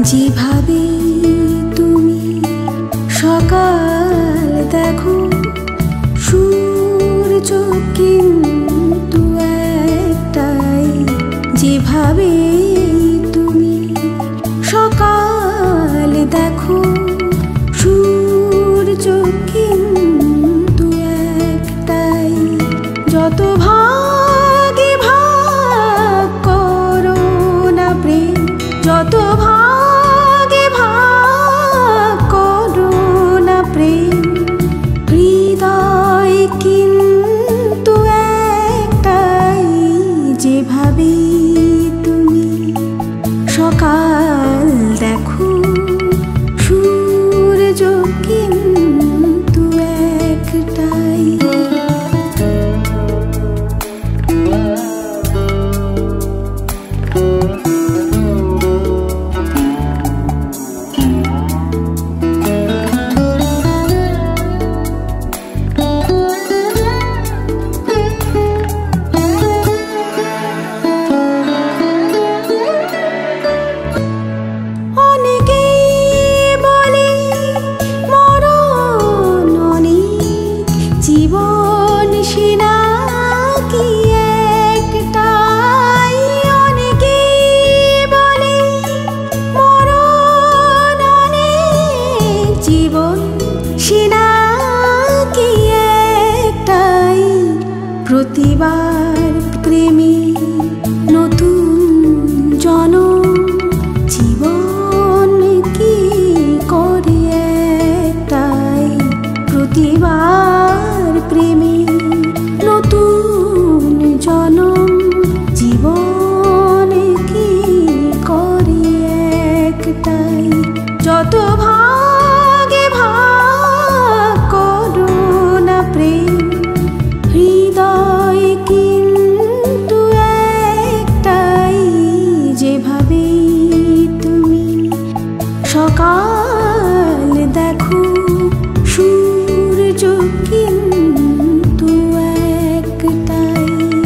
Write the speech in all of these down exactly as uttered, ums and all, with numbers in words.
যেভাবে তুমি সকাল দেখো, সূর্য কিন্তু একটাই। যেভাবে তুমি সকাল দেখো, সূর্য কিন্তু একটাই। যত ভাগে ভাগ করো না প্রেম, যত ভাগে ভাগ করো না প্রেম, হৃদয় কিন্তু একটাই। যেভাবে তুমি সকাল দেখো, সূর্য কিন্তু একটাই। জীবন সেনা কি একটাই, অনেকে বলে মরণ অনেক, জীবন সেনা কি একটাই। প্রতিবার প্রেমী নতুন জনম, জীবন কি করে একটাই। প্রতিবার প্রেমী নতুন জনম, জীবন কি করে একটাই। যত ভাগে ভাগ করো না প্রেম, হৃদয় কিন্তু একটাই। যেভাবে তুমি সকাল দেখো, সূর্য কিন্তু একটাই।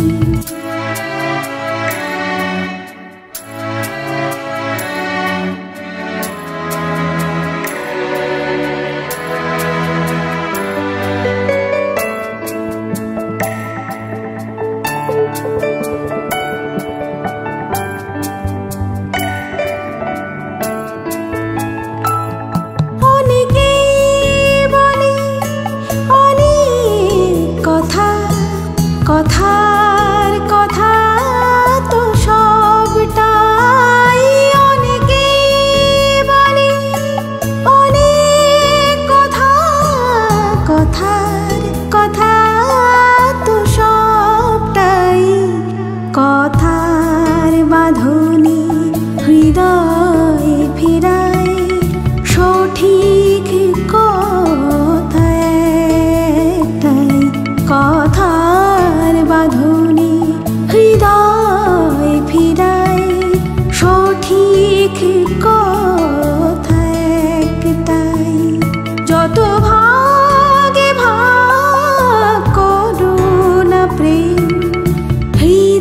কথার কথা তো সবটাই, অনেকে বলে অনেক কথা। কথার কথা তো সবটাই, কথার বাঁধনে হৃদয় ফেরায় সঠিক কথা একটাই। কথা বাঁধনে হৃদয় ফিরায় সঠিক কথা একটাই। যত ভাগে ভাগ করো না প্রেম,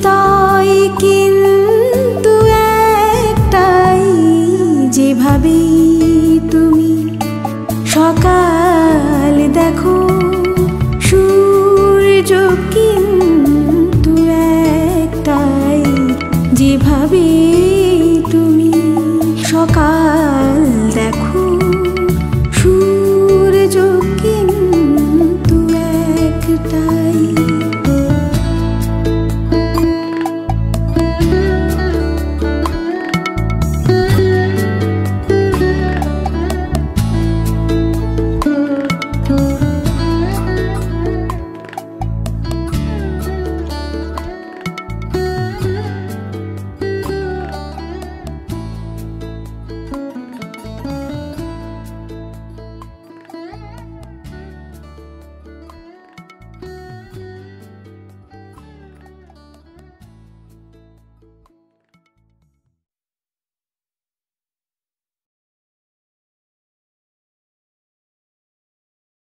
হৃদয় কিন্তু একটাই। যেভাবে